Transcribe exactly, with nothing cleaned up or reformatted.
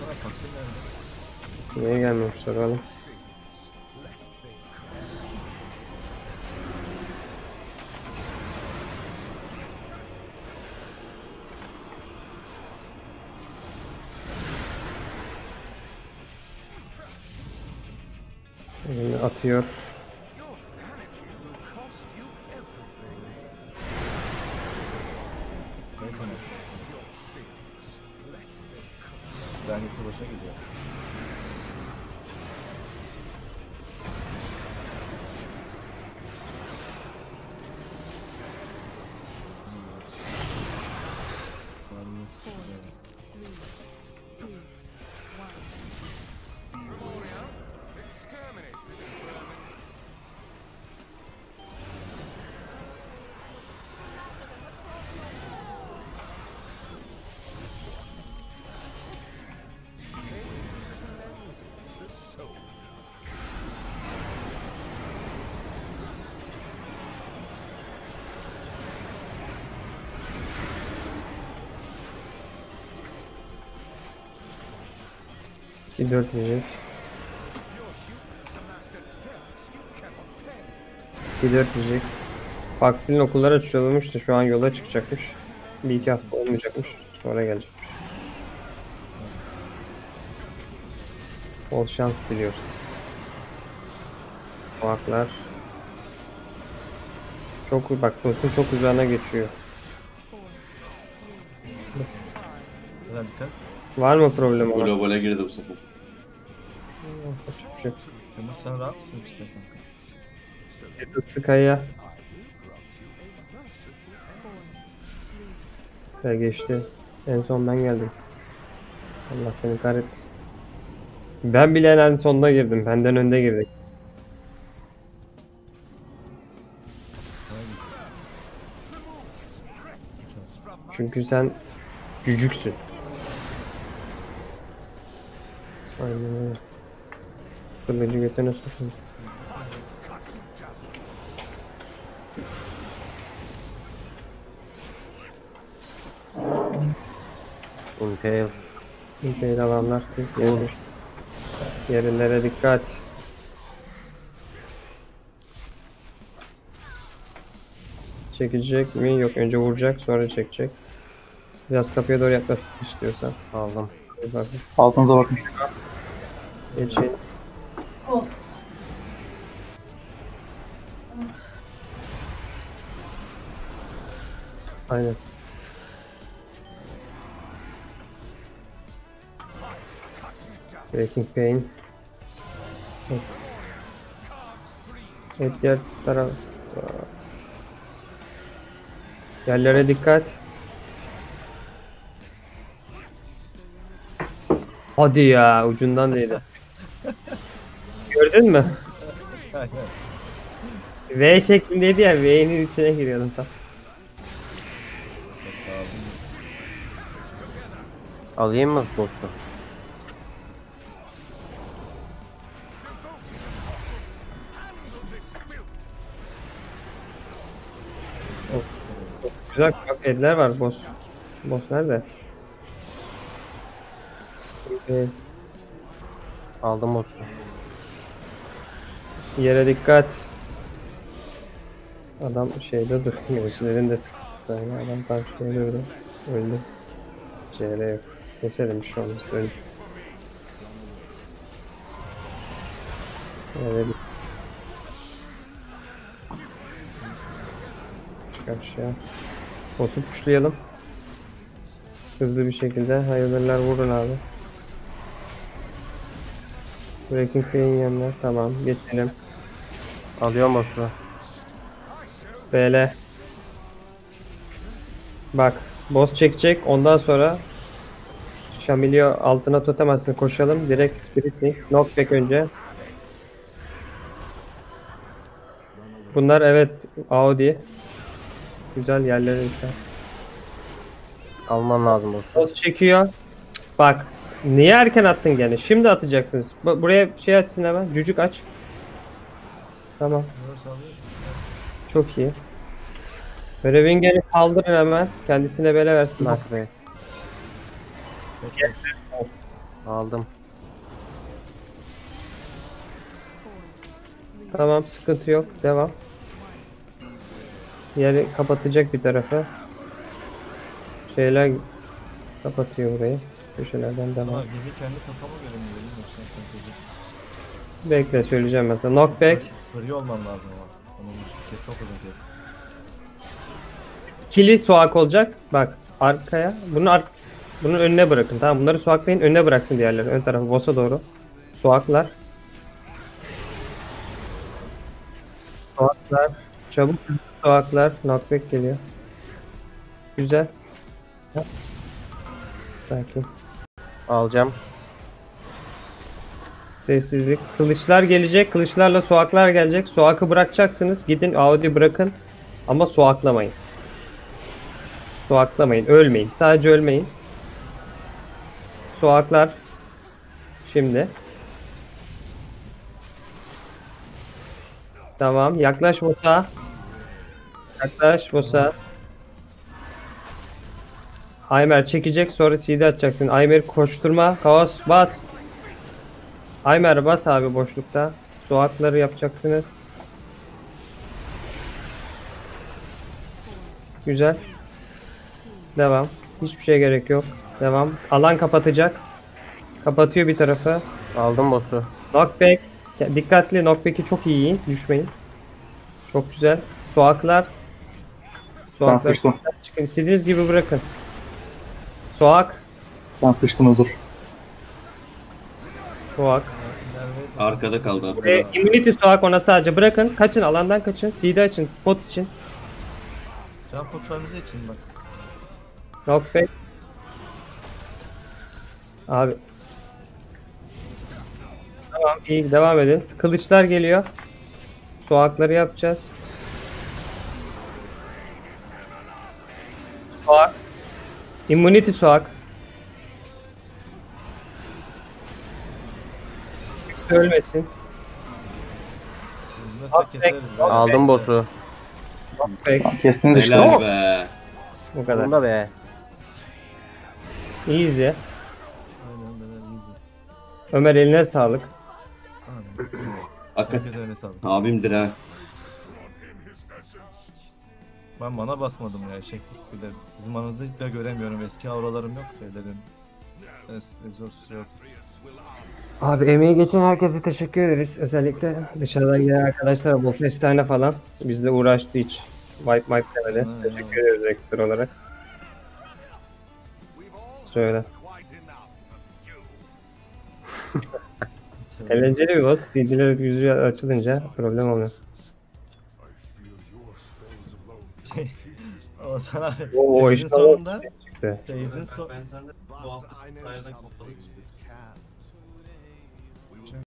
Niye gelmemiş soralım. Elini atıyor. Saniyesi boşa gidiyor. Bir dört yiyecek. Bir dört yiyecek. Foxy'nin okulları açılmış da şu an yola çıkacakmış. Bir iki hafta olmayacakmış. Sonra gelecekmiş. Bol şans diliyoruz. Kulaklar. Çok bak dostum çok uzağına geçiyor. Neden dikkat? Var mı problem olan? Globale girdi bu sefer. Yapacak bir şey yok. Ömür sen rahat mısın işte kanka? Tutsu kayaya. Ve geçti. En son ben geldim. Allah seni kahretmesin. Ben bile en sonuna girdim. Benden önde girdik. Çünkü sen cücüksün. Aynen öyle. Kılıcı götüne sokun. Impale. İlkeyi alanlar gelir. Yerlere dikkat. Çekecek mi? Yok, önce vuracak sonra çekecek. Biraz kapıya doğru yaklaş istiyorsan. Aldım. Bir bakın. Altınıza bakın. Geçin. Aynen. Breaking Pain. Evet. Evet, diğer taraf. Yerlere dikkat. Hadi ya, ucundan değdi. Gördün mü? Aynen. V şeklindeydi ya, V'nin içine giriyordum tam. Alayım mı boss'u? Güzel bak, edler var boss. Boss nerede? Ee, Aldım boss'u. Yere dikkat. Adam şeyde durmuyor. İçlerinde sıkıntı. Adam tam şeyde durdu. Öldü. C R yok. Keselim şu an. Öldü. Evet. Karşıya. Boss'u pushlayalım. Hızlı bir şekilde. Hayırlılar vurun abi. Breaking Pain yanına. Tamam. Geçelim. Alıyorum boss'u. B L. Bak. Boss çekecek. Ondan sonra Şamilio altına totem atsın. Koşalım. Direkt Spirit Link. Knockback önce. Bunlar evet Audi. Güzel yerlere dikkat. Alman lazım boss'u. Boss çekiyor. Bak. Niye erken attın gene? Şimdi atacaksınız. Bu- Buraya şey açsın hemen. Cücük aç. Tamam. Ömür sağlıyor. Çok iyi. Böyle Wingen'i kaldırın hemen. Kendisine bele versin. Bak. Bak be. Aldım. Tamam, sıkıntı yok. Devam. Yeri kapatacak bir tarafı. Şeyler kapatıyor burayı. Köşelerden devam. Ama gibi kendi kafama göre mi vereyim yoksa sen Bekle, söyleyeceğim mesela. Knockback. free olmam lazım ama. Onun ke- çok uzun kes. Kili soğuk olacak. Bak arkaya. Bunu ar bunun önüne bırakın. Tamam, bunları soğuklayın. Önüne bıraksın diğerleri. Ön tarafı boss'a doğru. Soğuklar. Soğuklar. Çabuk. Soğuklar. Knockback geliyor. Güzel. Yap. Sakin. Alacağım. Sessizlik. Kılıçlar gelecek. Kılıçlarla soğuklar gelecek. Soğuk'u bırakacaksınız. Gidin Audi bırakın. Ama soğuklamayın. Soğuklamayın. Ölmeyin. Sadece ölmeyin. Soğuklar. Şimdi. Tamam. Yaklaş boss'a. Yaklaş boss'a. Aymer çekecek. Sonra C D atacaksın. Aymer koşturma. Kaos bas. Aymer bas abi boşlukta. Soğukları yapacaksınız. Güzel. Devam. Hiçbir şeye gerek yok. Devam. Alan kapatacak. Kapatıyor bir tarafı. Aldım boss'u. Knockback. Ya, dikkatli. Knockback'i çok iyi yiyin. Düşmeyin. Çok güzel. Soğuklar. Ben Soğuklar. sıçtım. Çıkın. İstediğiniz gibi bırakın. Soğuk. Ben sıçtım Özür. Soğuk. Arkada kaldı arkada. E, immunity soğuk ona sadece bırakın. Kaçın. Alandan kaçın. C D açın. Pot için. Can potlarınızı için bak. Knockback. Abi. Tamam, iyi devam edin. Kılıçlar geliyor. Soğukları yapacağız. Soğuk. Immunity soğuk. Ölmesin. Nasıl keseriz böyle. Aldım boss'u. Knockback. Tamam, kestiniz işte. Helal be. Bu kadar. Bunda be. Easy. Aynen böyle easy. Ömer eline sağlık. Aynen. Hakikaten Herkese öyle sağlık. abimdir ha. Ben mana basmadım ya şeklik bir de. Sizin mananızı da göremiyorum. Eski auralarım yok şeylerin. Exhaust yok. Abi emeği geçen herkese teşekkür ederiz. Özellikle dışarıdan gelen arkadaşlara bu festane falan bizle uğraştı hiç. Wipe wipe demedi. Ha, Teşekkür ederiz ekstra olarak. Şöyle. Eğlenceli bir boss. D D'ler yüzü açılınca problem olmuyor. Ama sana Oo, Phase'in işte o sonunda çıktı. Phase'in son Ben senden bu hafta sayeden kopmalı çıktım.